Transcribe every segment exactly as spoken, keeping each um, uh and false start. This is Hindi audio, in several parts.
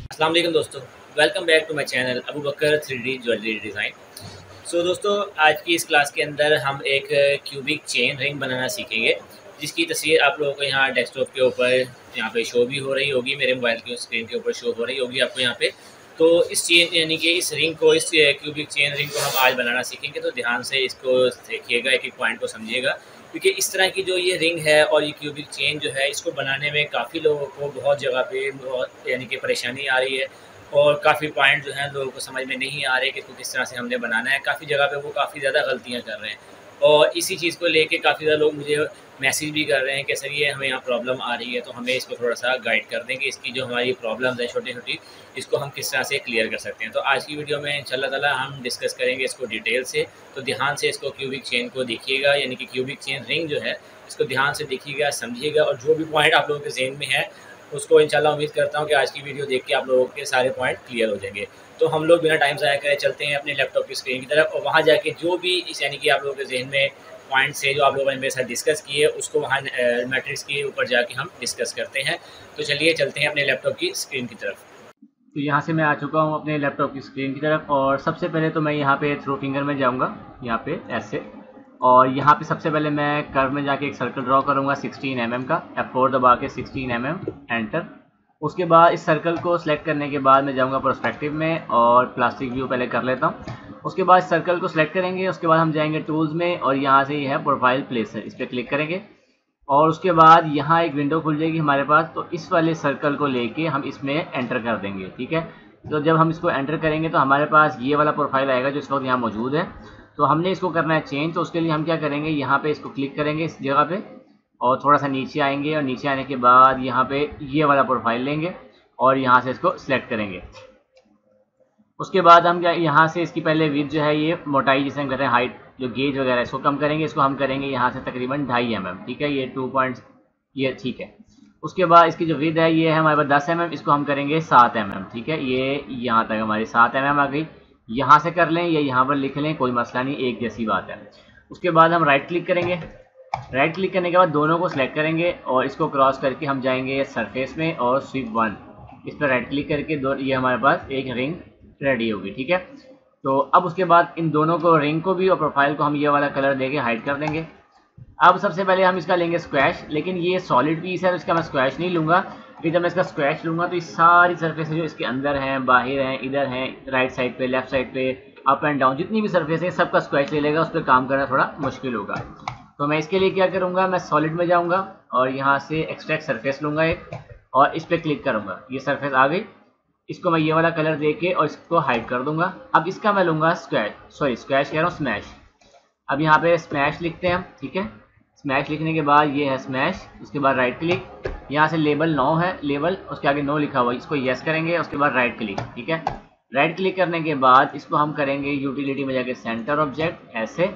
अस्सलाम वालेकुम दोस्तों, welcome back to my channel Abu Bakar three D jewellery design. So दोस्तों, आज की इस क्लास के अंदर हम एक क्यूबिक चेन रिंग बनाना सीखेंगे, जिसकी तस्वीर आप लोगों को यहाँ डेस्कटॉप के ऊपर यहाँ पे शो भी हो रही होगी, मेरे मोबाइल की स्क्रीन के ऊपर शो हो रही होगी आपको यहाँ पे। तो इस चेन यानी कि इस रिंग को, इस क्यूबिक चेन रिंग को हम आज बनाना सीखेंगे। तो ध्यान से इसको देखिएगा, एक एक पॉइंट को समझिएगा, क्योंकि इस तरह की जो ये रिंग है और ये क्यूबिक चेन जो है, इसको बनाने में काफ़ी लोगों को बहुत जगह पे बहुत यानी कि परेशानी आ रही है, और काफ़ी पॉइंट जो हैं लोगों को समझ में नहीं आ रहे कि इसको किस तरह से हमने बनाना है। काफ़ी जगह पे वो काफ़ी ज़्यादा गलतियाँ कर रहे हैं, और इसी चीज़ को लेके काफ़ी ज़्यादा लोग मुझे मैसेज भी कर रहे हैं कि सर ये हमें यहाँ प्रॉब्लम आ रही है, तो हमें इसको थोड़ा सा गाइड कर देंगे, इसकी जो हमारी प्रॉब्लम्स हैं छोटी छोटी, इसको हम किस तरह से क्लियर कर सकते हैं। तो आज की वीडियो में इंशाल्लाह ताला हम डिस्कस करेंगे इसको डिटेल से। तो ध्यान से इसको क्यूबिक चेन को देखिएगा, यानी कि क्यूबिक चेन रिंग जो है, इसको ध्यान से देखिएगा, समझिएगा, और जो भी पॉइंट आप लोगों के ज़हन में है उसको इंशाल्लाह उम्मीद करता हूँ कि आज की वीडियो देख के आप लोगों के सारे पॉइंट क्लियर हो जाएंगे। तो हम लोग बिना टाइम ज़ाया करे चलते हैं अपने लैपटॉप की स्क्रीन की तरफ, और वहाँ जाके जो भी इस यानी कि आप लोगों के जहन में पॉइंट्स है जो आप लोगों ने मेरे साथ डिस्कस किए, उसको वहाँ मैट्रिक्स के ऊपर जाके हम डिस्कस करते हैं। तो चलिए चलते हैं अपने लैपटॉप की स्क्रीन की तरफ। तो यहाँ से मैं आ चुका हूँ अपने लैपटॉप की स्क्रीन की तरफ, और सबसे पहले तो मैं यहाँ पे थ्रो फिंगर में जाऊँगा, यहाँ पे ऐसे, और यहाँ पे सबसे पहले मैं कर्व में जाके एक सर्कल ड्रॉ करूँगा सिक्सटीन एम एम का, एफ फोर दबा के सिक्सटीन एम एम, एंटर। उसके बाद इस सर्कल को सिलेक्ट करने के बाद मैं जाऊँगा पर्सपेक्टिव में और प्लास्टिक व्यू पहले कर लेता हूँ। उसके बाद सर्कल को सिलेक्ट करेंगे, उसके बाद हम जाएंगे टूल्स में, और यहाँ से ये है प्रोफाइल प्लेसर, इस पर क्लिक करेंगे, और उसके बाद यहाँ एक विंडो खुल जाएगी हमारे पास। तो इस वाले सर्कल को लेके हम इसमें एंटर कर देंगे, ठीक है। तो जब हम इसको एंटर करेंगे तो हमारे पास ये वाला प्रोफाइल आएगा जो इस वक्त यहाँ मौजूद है। तो हमने इसको करना है चेंज, तो उसके लिए हम क्या करेंगे, यहाँ पे इसको क्लिक करेंगे इस जगह पे, और थोड़ा सा नीचे आएंगे, और नीचे आने के बाद यहाँ पे ये वाला प्रोफाइल लेंगे और यहाँ से इसको सिलेक्ट करेंगे। उसके बाद हम क्या, यहाँ से इसकी पहले विड्थ जो है, ये मोटाई जिसे हम कहते हैं हाइट, जो गेज वगैरह, इसको कम करेंगे। इसको हम करेंगे यहाँ से तकरीबन ढाई एम एम, ठीक है, ये टू पॉइंट, ये ठीक है। उसके बाद इसकी जो विड्थ है, ये है हमारे पास दस एम एम, इसको हम करेंगे सात एम एम, ठीक है। ये यहाँ तक हमारी सात एम एम आ गई। यहाँ से कर लें या यहाँ पर लिख लें, कोई मसला नहीं, एक जैसी बात है। उसके बाद हम राइट क्लिक करेंगे। राइट क्लिक करने के बाद दोनों को सिलेक्ट करेंगे, और इसको क्रॉस करके हम जाएंगे सरफेस में, और स्वीप वन, इस पर राइट क्लिक करके दो, ये हमारे पास एक रिंग रेडी होगी, ठीक है। तो अब उसके बाद इन दोनों को, रिंग को भी और प्रोफाइल को, हम ये वाला कलर देके हाइड कर देंगे। अब सबसे पहले हम इसका लेंगे स्क्वैश, लेकिन ये सॉलिड पीस है तो इसका मैं स्क्वैश नहीं लूँगा, क्योंकि जब मैं इसका स्क्वैश लूँगा तो ये सारी सरफेस जो इसके अंदर हैं, बाहर हैं, इधर हैं, राइट साइड पे, लेफ्ट साइड पे, अप एंड डाउन, जितनी भी सरफेस है सबका स्क्वैश ले लेगा, उस पर काम करना थोड़ा मुश्किल होगा। तो मैं इसके लिए क्या करूँगा, मैं सॉलिड में जाऊँगा और यहाँ से एक्सट्रैक्ट सरफेस लूँगा एक, और इस पर क्लिक करूँगा, ये सरफेस आ गई। इसको मैं ये वाला कलर देके और इसको हाइड कर दूंगा। अब इसका मैं लूँगा स्क्वैश, सॉरी स्क्वैश कह रहा हूँ, स्मैश। अब यहाँ पे स्मैश लिखते हैं हम, ठीक है। स्मैश लिखने के बाद ये है स्मैश, उसके बाद राइट क्लिक, यहाँ से लेबल नो है, लेबल, उसके आगे नो लिखा हुआ, इसको यस करेंगे, उसके बाद राइट क्लिक, ठीक है। राइट क्लिक करने के बाद इसको हम करेंगे यूटिलिटी में जाके सेंटर ऑब्जेक्ट, ऐसे,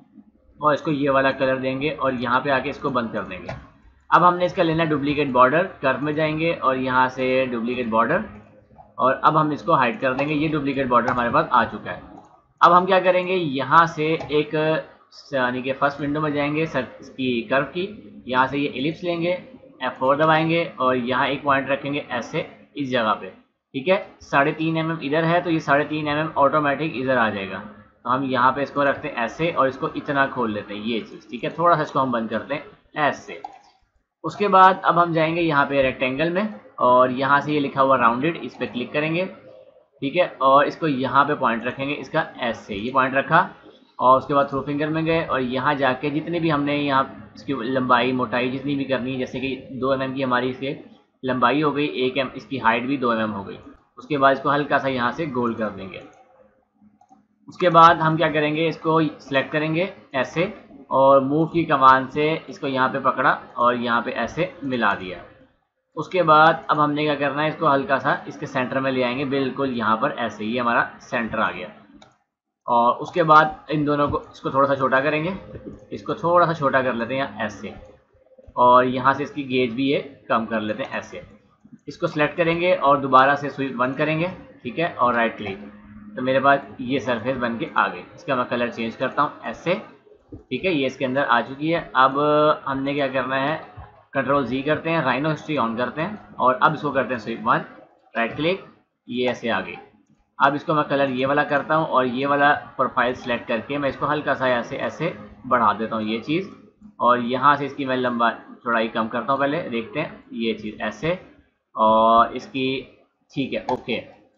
और इसको ये वाला कलर देंगे, और यहाँ पे आके इसको बंद कर देंगे। अब हमने इसका लेना डुप्लीकेट बॉर्डर, कर्व में जाएंगे और यहाँ से डुप्लीकेट बॉर्डर, और अब हम इसको हाइड कर देंगे। ये डुप्लीकेट बॉर्डर हमारे पास आ चुका है। अब हम क्या करेंगे, यहाँ से एक, यानी कि फर्स्ट विंडो में जाएंगे सर इसकी कर्व की, यहाँ से ये एलिप्स लेंगे, एफ फोर दबाएंगे, और यहाँ एक पॉइंट रखेंगे ऐसे इस जगह पे, ठीक है। साढ़े तीन एम एम इधर है, तो ये साढ़े तीन एम एम ऑटोमेटिक इधर आ जाएगा। तो हम यहाँ पे इसको रखते हैं ऐसे, और इसको इतना खोल लेते हैं, ये चीज़, ठीक है। थोड़ा सा इसको हम बंद करते हैं ऐसे। उसके बाद अब हम जाएंगे यहाँ पे रेक्टेंगल में, और यहाँ से ये लिखा हुआ राउंडेड, इस पर क्लिक करेंगे, ठीक है, और इसको यहाँ पे पॉइंट रखेंगे इसका ऐसे, ये पॉइंट रखा, और उसके बाद थ्रो फिंगर में गए, और यहाँ जाके जितने भी हमने यहाँ इसकी लंबाई मोटाई जितनी भी करनी है, जैसे कि दो एम एम की हमारी इसकी लंबाई हो गई, एक एम इसकी हाइट भी दो एम एम हो गई। उसके बाद इसको हल्का सा यहाँ से गोल कर देंगे। उसके बाद हम क्या करेंगे, इसको सिलेक्ट करेंगे ऐसे, और मूव की कमान से इसको यहाँ पे पकड़ा और यहाँ पे ऐसे मिला दिया। उसके बाद अब हमने क्या करना है, इसको हल्का सा इसके सेंटर में ले आएंगे, बिल्कुल यहाँ पर ऐसे, ये हमारा सेंटर आ गया। और उसके बाद इन दोनों को, इसको थोड़ा सा छोटा करेंगे, इसको थोड़ा सा छोटा कर लेते हैं यहाँ ऐसे, और यहाँ से इसकी गेज भी ये कम कर लेते हैं ऐसे। इसको सिलेक्ट करेंगे और दोबारा से स्वीप वन करेंगे, ठीक है, और राइट क्लिक। तो मेरे पास ये सरफेस बन के आ गई। इसका मैं कलर चेंज करता हूँ ऐसे, ठीक है, ये इसके अंदर आ चुकी है। अब हमने क्या करना है, कंट्रोल जी करते हैं, राइनो हिस्ट्री ऑन करते हैं, और अब इसको करते हैं स्वीप वन, राइट क्लिक, ये ऐसे आ गई। अब इसको मैं कलर ये वाला करता हूँ और ये वाला प्रोफाइल सेलेक्ट करके मैं इसको हल्का सा ऐसे ऐसे बढ़ा देता हूँ ये चीज़, और यहाँ से इसकी मैं लंबा चौड़ाई कम करता हूँ। पहले देखते हैं ये चीज़ ऐसे, और इसकी ठीक है ओके।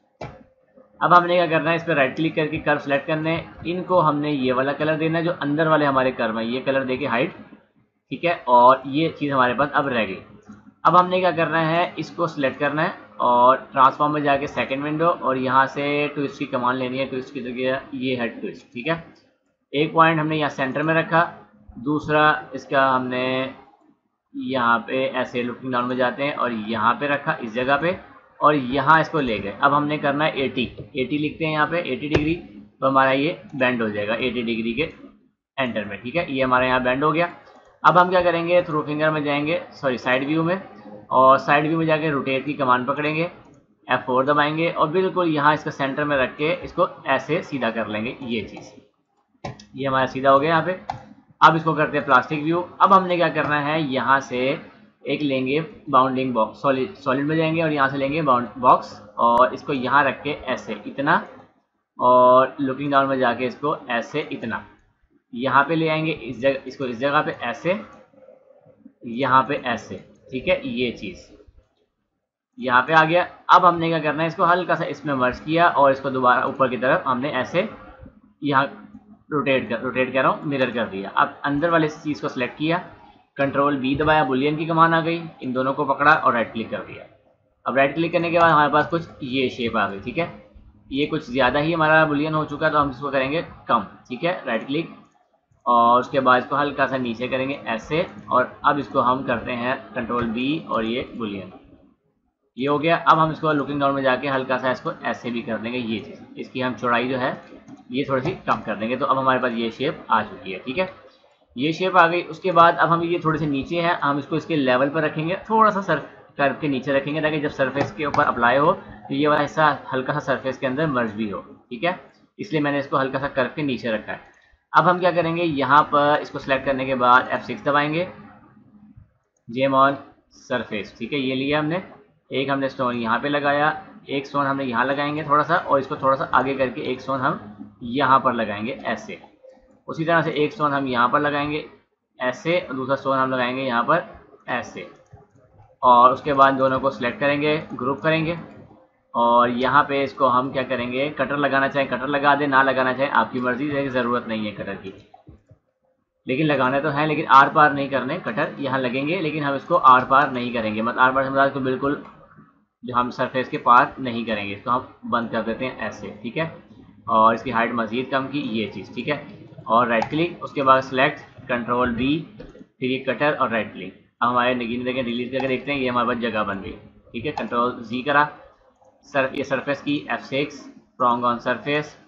अब हमने क्या करना है, इस पर राइट क्लिक करके कर्व सेलेक्ट करने हैं, इनको हमने ये वाला कलर देना है जो अंदर वाले हमारे कर्व है, ये कलर देके हाइट, ठीक है। और ये चीज़ हमारे पास अब रह गई। अब हमने क्या करना है, इसको सिलेक्ट करना है और ट्रांसफॉर्म में जाके सेकंड विंडो, और यहाँ से ट्विस्ट की कमांड लेनी है। ट्विस्ट की जगह ये है ट्विस्ट, ठीक है। एक पॉइंट हमने यहाँ सेंटर में रखा, दूसरा इसका हमने यहाँ पे ऐसे लुकिंग डाउन में जाते हैं और यहाँ पे रखा इस जगह पे, और यहाँ इसको ले गए। अब हमने करना है एटी, एटी लिखते हैं यहाँ पे एटी डिग्री, तो हमारा ये बेंड हो जाएगा एटी डिग्री के एंटर में, ठीक है। ये हमारे यहाँ बेंड हो गया। अब हम क्या करेंगे, थ्रू फिंगर में जाएंगे, सॉरी साइड व्यू में, और साइड व्यू में जाके रोटेट की कमांड पकड़ेंगे, एफ फोर दबाएंगे और बिल्कुल यहाँ इसका सेंटर में रख के इसको ऐसे सीधा कर लेंगे। ये चीज़ ये हमारा सीधा हो गया यहाँ पे। अब इसको करते हैं प्लास्टिक व्यू। अब हमने क्या करना है, यहाँ से एक लेंगे बाउंडिंग बॉक्स, सॉलिड सॉलिड में जाएंगे और यहाँ से लेंगे बाउंड बॉक्स, और इसको यहाँ रख के ऐसे इतना, और लुकिंग डाउन में जाके इसको ऐसे इतना यहाँ पे ले आएंगे, इस जगह इसको इस जगह पे ऐसे, यहाँ पे ऐसे, ठीक है। ये चीज़ यहाँ पे आ गया। अब हमने क्या करना है, इसको हल्का सा इसमें मर्ज किया और इसको दोबारा ऊपर की तरफ हमने ऐसे यहाँ रोटेट कर रोटेट कर रहा हूँ मिरर कर दिया। अब अंदर वाले चीज़ को सिलेक्ट किया, कंट्रोल बी दबाया, बुलियन की कमांड आ गई, इन दोनों को पकड़ा और राइट क्लिक कर दिया। अब राइट क्लिक करने के बाद हमारे पास कुछ ये शेप आ गई, ठीक है। ये कुछ ज़्यादा ही हमारा बुलियन हो चुका, तो हम इसको करेंगे कम, ठीक है। राइट क्लिक और उसके बाद इसको हल्का सा नीचे करेंगे ऐसे, और अब इसको हम करते हैं कंट्रोल बी और ये बुलियन, ये हो गया। अब हम इसको लुकिंग डाउन में जाके हल्का सा इसको ऐसे भी कर देंगे। ये चीज़ इसकी हम चौड़ाई जो है ये थोड़ी सी कम कर देंगे, तो अब हमारे पास ये शेप आ चुकी है, ठीक है। ये शेप आ गई। उसके बाद अब हम ये थोड़े से नीचे हैं, हम इसको इसके लेवल पर रखेंगे, थोड़ा सा सर कर्व के नीचे रखेंगे, ताकि जब सरफेस के ऊपर अप्लाई हो तो ये वाला हिस्सा हल्का सा सरफेस के अंदर मर्ज भी हो, ठीक है। इसलिए मैंने इसको हल्का सा कर्व के नीचे रखा है। अब हम क्या करेंगे, यहाँ पर इसको सेलेक्ट करने के बाद एफ सिक्स दबाएंगे, जेम ऑन सरफेस, ठीक है। ये लिया हमने, एक हमने स्टोन यहाँ पे लगाया, एक स्टोन हमने यहाँ लगाएंगे थोड़ा सा, और इसको थोड़ा सा आगे करके एक स्टोन हम यहाँ पर लगाएंगे ऐसे। उसी तरह से एक स्टोन हम यहाँ पर लगाएंगे ऐसे, और दूसरा स्टोन हम लगाएंगे यहाँ पर ऐसे, और उसके बाद दोनों को सिलेक्ट करेंगे, ग्रुप करेंगे, और यहाँ पे इसको हम क्या करेंगे, कटर लगाना चाहें कटर लगा दें, ना लगाना चाहें आपकी मर्जी है, ज़रूरत नहीं है कटर की, लेकिन लगाने तो है, लेकिन आर पार नहीं करने। कटर यहाँ लगेंगे लेकिन हम इसको आर पार नहीं करेंगे, मतलब आर पार से मतलब बिल्कुल जो हम सरफेस के पार नहीं करेंगे, इसको हम बंद कर देते हैं ऐसे, ठीक है। और इसकी हाइट मज़ीद कम की, ये चीज़, ठीक है। और राइट क्लिक, उसके बाद सेलेक्ट, कंट्रोल बी, फिर ये कटर और राइट क्लिक। अब हमारे नगीन देखें, डिलीट करके देखते हैं, ये हमारे पास जगह बन गई, ठीक है। कंट्रोल जी करा, सर ये सरफेस की F six, prong on surface.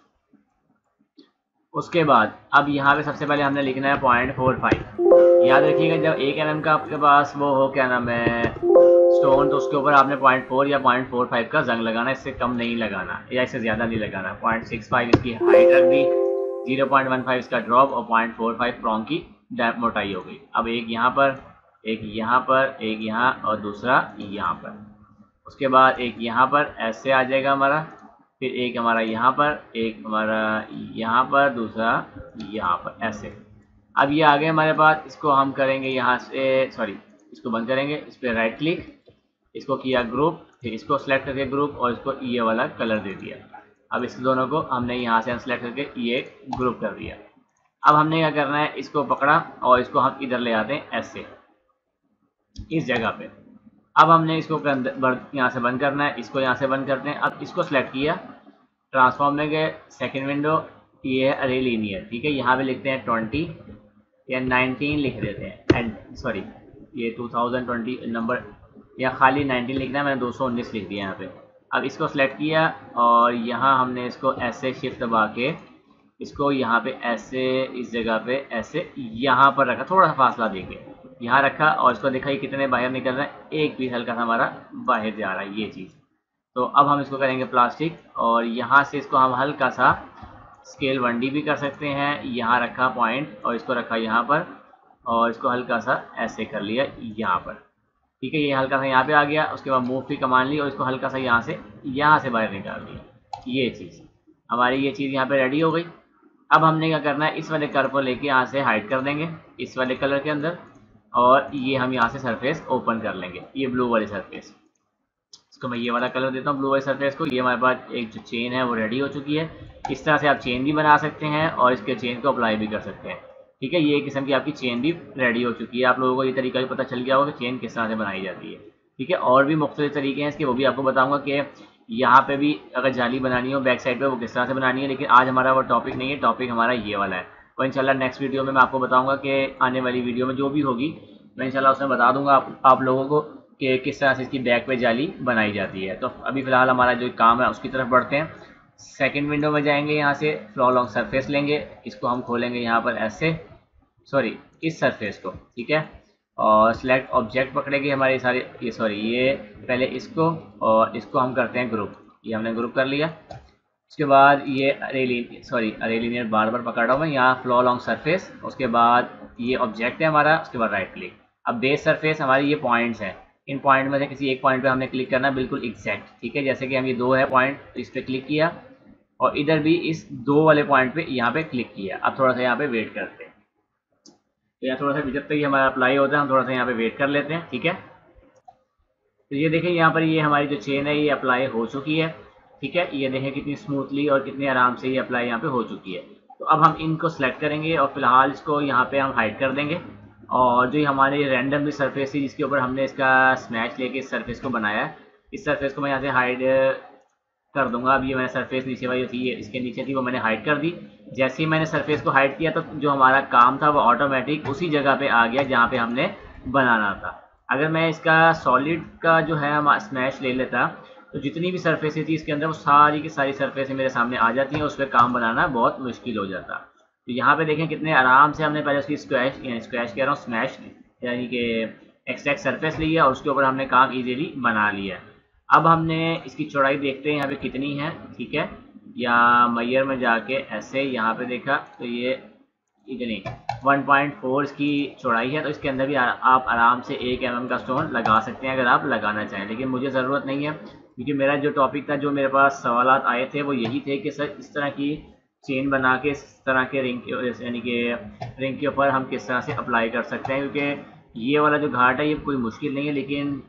उसके बाद अब यहाँ पे सबसे पहले हमने लिखना है पॉइंट फोर फाइव। याद रखिएगा जब एक एम एम का आपके पास वो हो, क्या नाम है, स्टोन, तो उसके ऊपर आपने पॉइंट फोर या पॉइंट फोर फाइव का जंग लगाना, इससे कम नहीं लगाना या इससे ज़्यादा नहीं लगाना। पॉइंट सिक्स फाइव इसकी हाइट रख दी, जीरो पॉइंट वन फाइव इसका ड्रॉप, और पॉइंट फोर फाइव प्रॉन्ग की मोटाई हो गई। अब एक यहाँ पर, एक यहाँ पर, एक यहाँ और दूसरा यहाँ पर। उसके बाद एक यहाँ पर ऐसे आ जाएगा हमारा, फिर एक हमारा यहाँ पर, एक हमारा यहाँ पर, दूसरा यहाँ पर ऐसे। अब ये आ गए हमारे पास, इसको हम करेंगे यहाँ से, सॉरी इसको बंद करेंगे, इस पर राइट क्लिक, इसको किया ग्रुप, फिर इसको सेलेक्ट करके ग्रुप, और इसको ये वाला कलर दे दिया। अब इस दोनों को हमने यहाँ से अनसेलेक्ट करके ये ग्रुप कर दिया। अब हमने क्या करना है, इसको पकड़ा और इसको हम इधर ले आते हैं ऐसे, इस जगह पे। अब हमने इसको यहाँ से बंद करना है, इसको यहाँ से बंद करते हैं। अब इसको सेलेक्ट किया, ट्रांसफॉर्म में गए, सेकेंड विंडो, ये है अरे लीनियर, ठीक है। यहाँ पे लिखते हैं ट्वेंटी या नाइनटीन लिख देते हैं, एंड सॉरी ये टू थाउजेंड ट्वेंटी नंबर, या खाली नाइनटीन लिखना है, मैंने दो सौ उन्नीस लिख दिया यहाँ पे। अब इसको सेलेक्ट किया और यहाँ हमने इसको ऐसे शिफ्ट दबा के इसको यहाँ पे ऐसे, इस जगह पे ऐसे यहाँ पर रखा, थोड़ा सा फासला देंगे, यहाँ रखा, और इसको देखा कितने बाहर निकल रहे हैं, एक पीस हल्का सा हमारा बाहर जा रहा है, ये चीज़। तो अब हम इसको करेंगे प्लास्टिक, और यहाँ से इसको हम हल्का सा स्केल वन डी भी कर सकते हैं। यहाँ रखा पॉइंट और इसको रखा यहाँ पर, और इसको हल्का सा ऐसे कर लिया यहाँ पर, ठीक है, ये हल्का सा यहाँ पे आ गया, उसके बाद मूव की कमान ली और इसको हल्का सा यहाँ से यहाँ से बाहर निकाल दिया। ये चीज़ हमारी ये चीज़ यहाँ पे रेडी हो गई। अब हमने क्या करना है, इस वाले कर्व को लेके यहाँ से हाइड कर देंगे इस वाले कलर के अंदर, और ये हम यहाँ से सरफेस ओपन कर लेंगे, ये ब्लू वाली सरफेस। इसको मैं ये वाला कलर देता हूँ ब्लू वाली सरफेस को। ये हमारे पास एक जो चेन है वो रेडी हो चुकी है। इस तरह से आप चेन भी बना सकते हैं और इसके चेन को अप्लाई भी कर सकते हैं। ठीक है, ये एक किस्म की आपकी चेन भी रेडी हो चुकी है। आप लोगों को ये तरीका भी पता चल गया होगा कि चेन किस तरह से बनाई जाती है। ठीक है, और भी मुख्तलिफ तरीके हैं इसके, वो भी आपको बताऊंगा कि यहाँ पे भी अगर जाली बनानी हो बैक साइड पे वो किस तरह से बनानी है। लेकिन आज हमारा वो टॉपिक नहीं है, टॉपिक हमारा ये वाला है। और इंशाल्लाह नेक्स्ट वीडियो में मैं आपको बताऊंगा कि आने वाली वीडियो में जो भी होगी मैं इंशाल्लाह उसमें बता दूंगा आप, आप लोगों को कि किस तरह से इसकी बैक पे जाली बनाई जाती है। तो अभी फ़िलहाल हमारा जो काम है उसकी तरफ बढ़ते हैं। सेकेंड विंडो में जाएंगे, यहाँ से फ्लो लॉन्ग सरफेस लेंगे, इसको हम खोलेंगे यहाँ पर ऐसे, सॉरी इस सरफेस को। ठीक है, और सिलेक्ट ऑब्जेक्ट पकड़ेंगे हमारे सारे, ये सॉरी ये पहले इसको और इसको हम करते हैं ग्रुप। ये हमने ग्रुप कर लिया। उसके बाद ये अरे सॉरी अरे लीनियर बार बार पकड़ रहा हूँ मैं, यहाँ फ्लो लॉन्ग सरफेस, उसके बाद ये ऑब्जेक्ट है हमारा, उसके बाद राइट क्लिक। अब बेस सरफेस हमारी ये पॉइंट्स हैं, इन पॉइंट में से किसी एक पॉइंट पे हमने क्लिक करना बिल्कुल एग्जैक्ट। ठीक है, जैसे कि हम ये दो है पॉइंट, तो इस पर क्लिक किया और इधर भी इस दो वाले पॉइंट पे यहाँ पे क्लिक किया। अब थोड़ा सा यहाँ पे वेट करते हैं, तो यहाँ थोड़ा सा जब तक ये हमारा अप्लाई होता है हम थोड़ा सा यहाँ पे वेट कर लेते हैं। ठीक है, तो ये देखें यहाँ पर ये हमारी जो चेन है ये अप्लाई हो चुकी है। ठीक है, ये देखें कितनी स्मूथली और कितने आराम से ये अप्लाई यहाँ पे हो चुकी है। तो अब हम इनको सेलेक्ट करेंगे और फिलहाल इसको यहाँ पे हम हाइड कर देंगे। और जो हमारे रैंडमली सरफेस थी जिसके ऊपर हमने इसका स्मैच लेके इस सरफेस को बनाया है, इस सरफेस को मैं यहाँ से हाइड कर दूंगा। अब ये मैंने सरफेस नीचे वाली थी, इसके नीचे थी, वो मैंने हाइड कर दी। जैसे ही मैंने सरफेस को हाइड किया तो जो हमारा काम था वो ऑटोमेटिक उसी जगह पे आ गया जहाँ पे हमने बनाना था। अगर मैं इसका सॉलिड का जो है हम स्मैश ले लेता तो जितनी भी सरफेसें थी इसके अंदर वो सारी की सारी सरफेसें मेरे सामने आ जाती हैं, उस पर काम बनाना बहुत मुश्किल हो जाता। तो यहाँ पे देखें कितने आराम से हमने पहले उसकी स्क्वैश यानी स्क्वैश कह रहा हूँ स्मैश यानी कि एक्सट्रैक्ट सरफेस लिया और उसके ऊपर हमने काम इजीली बना लिया। अब हमने इसकी चौड़ाई देखते हैं यहाँ पे कितनी है। ठीक है, या मैयर में जाके ऐसे यहाँ पे देखा तो ये इतनी वन पॉइंट फोर इसकी चौड़ाई है। तो इसके अंदर भी आ, आप आराम से एक एम एम का स्टोन लगा सकते हैं अगर आप लगाना चाहें, लेकिन मुझे ज़रूरत नहीं है क्योंकि मेरा जो टॉपिक था, जो मेरे पास सवालात आए थे वो यही थे कि सर इस तरह की चेन बना के इस तरह के रिंग के यानी कि रिंग के ऊपर हम किस तरह से अप्लाई कर सकते हैं। क्योंकि ये वाला जो घाट है ये कोई मुश्किल नहीं है, लेकिन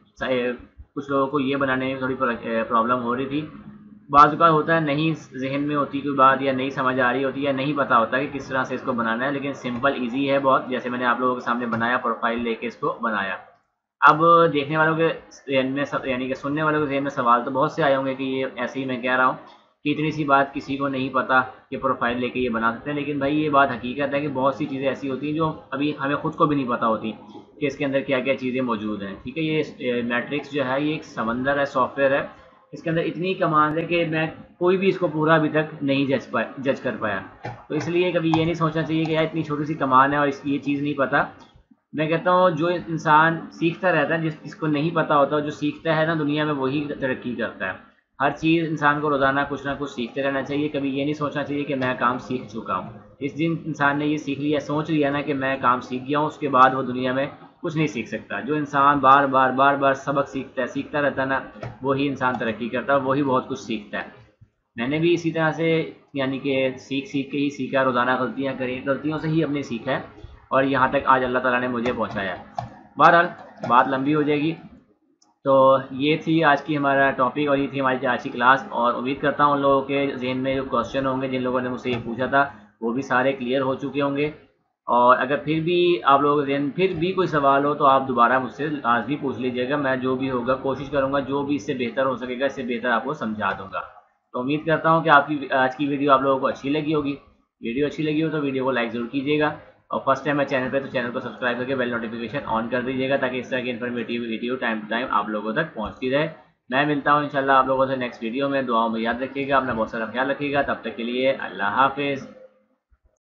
कुछ लोगों को ये बनाने में थोड़ी प्रॉब्लम हो रही थी। बाज़ का होता है नहीं जहन में होती कोई बात या नहीं समझ आ रही होती या नहीं पता होता कि किस तरह से इसको बनाना है, लेकिन सिंपल इजी है बहुत। जैसे मैंने आप लोगों के सामने बनाया, प्रोफाइल लेके इसको बनाया। अब देखने वालों के जहन में सब यानी कि सुनने वालों के जहन में सवाल तो बहुत से आए होंगे कि ये ऐसे ही मैं कह रहा हूँ कि इतनी सी बात किसी को नहीं पता कि प्रोफाइल लेके ये बना सकते हैं, लेकिन भाई ये बात हकीकत है कि बहुत सी चीज़ें ऐसी होती हैं जो अभी हमें खुद को भी नहीं पता होती कि इसके अंदर क्या क्या चीज़ें मौजूद हैं। ठीक है, ये मैट्रिक्स जो है ये एक समंदर है, सॉफ्टवेयर है, इसके अंदर इतनी कमांड है कि मैं कोई भी इसको पूरा अभी तक नहीं जज पाया जज कर पाया। तो इसलिए कभी ये नहीं सोचना चाहिए कि यार इतनी छोटी सी कमांड है और इसकी ये चीज़ नहीं पता। मैं कहता हूँ जो इंसान सीखता रहता है, जिस जिसको नहीं पता होता, जो सीखता है ना दुनिया में वही तरक्की करता है। हर चीज़ इंसान को रोज़ाना कुछ ना कुछ सीखते रहना चाहिए। कभी ये नहीं सोचना चाहिए कि मैं काम सीख चुका हूँ। इस दिन इंसान ने ये सीख लिया, सोच लिया ना कि मैं काम सीख गया हूँ, उसके बाद वो दुनिया में कुछ नहीं सीख सकता। जो इंसान बार बार बार बार सबक सीखता है सीखता रहता है ना, वही इंसान तरक्की करता है, वही बहुत कुछ सीखता है। मैंने भी इसी तरह से यानी कि सीख सीख के ही सीखा, रोज़ाना गलतियाँ करी, गलतियों से ही अपने सीखा है और यहाँ तक आज अल्लाह ताला ने मुझे पहुँचाया। बहरहाल बात लंबी हो जाएगी। तो ये थी आज की हमारा टॉपिक और ये थी हमारी आज की क्लास। और उम्मीद करता हूँ उन लोगों के जहन में जो क्वेश्चन होंगे, जिन लोगों ने मुझसे ये पूछा था, वो भी सारे क्लियर हो चुके होंगे। और अगर फिर भी आप लोगों के जहन फिर भी कोई सवाल हो तो आप दोबारा मुझसे आज भी पूछ लीजिएगा। मैं जो भी होगा कोशिश करूँगा जो भी इससे बेहतर हो सकेगा इससे बेहतर आपको समझा दूँगा। तो उम्मीद करता हूँ कि आपकी आज की वीडियो आप लोगों को अच्छी लगी होगी। वीडियो अच्छी लगी हो तो वीडियो को लाइक ज़रूर कीजिएगा और फर्स्ट टाइम है चैनल पे तो चैनल को सब्सक्राइब करके बेल नोटिफिकेशन ऑन कर दीजिएगा ताकि इस तरह की informative video time to time आप लोगों तक पहुंचती रहे। मैं मिलता हूं इंशाल्लाह आप लोगों से नेक्स्ट वीडियो में। दुआओं में याद रखिएगा, अपना बहुत सारा ख्याल रखिएगा। तब तक के लिए अल्लाह हाफिज़।